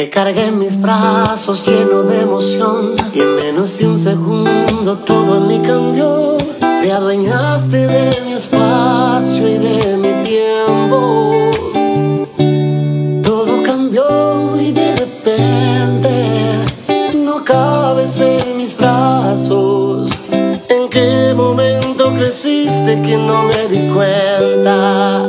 Te cargué en mis brazos lleno de emoción y en menos de un segundo todo en mí cambió. Te adueñaste de mi espacio y de mi tiempo. Todo cambió y de repente no cabes en mis brazos. ¿En qué momento creciste que no me di cuenta?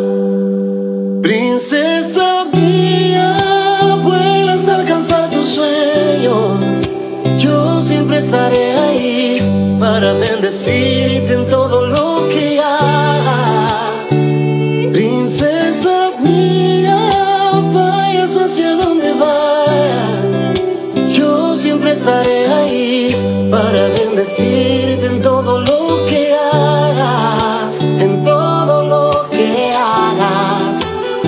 Princesa mía, vuelas a alcanzar tus sueños. Yo siempre estaré ahí para bendecirte en todo lo que hagas. Princesa mía, vayas hacia donde vayas. Yo siempre estaré ahí para bendecirte en todo lo que hagas, en todo lo que hagas.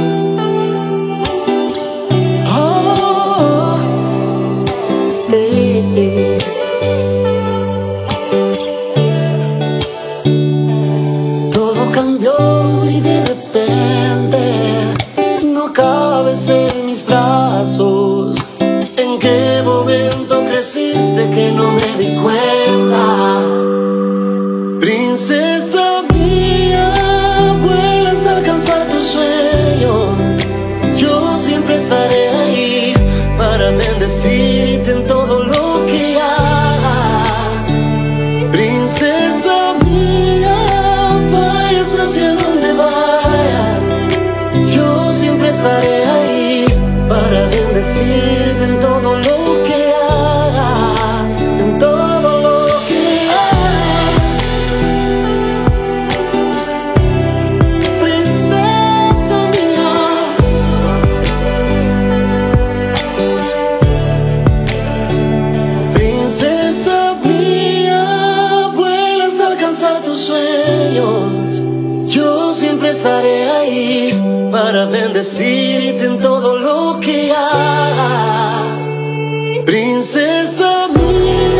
Oh, Todo cambió y de repente no cabes en mis brazos. ¿En qué momento creciste que no me di cuenta? Princesa mía, vuelas a alcanzar tus sueños. Yo siempre estaré ahí para bendecirte en todo lo que hagas. Princesa mía, vayas hacia donde vayas. Yo siempre estaré ahí para bendecirte en todo lo que hagas, en todo lo que hagas. Princesa mía, princesa mía, vuelas a alcanzar tus sueños. Yo siempre estaré ahí para bendecirte en todo lo que hagas. Princesa mía.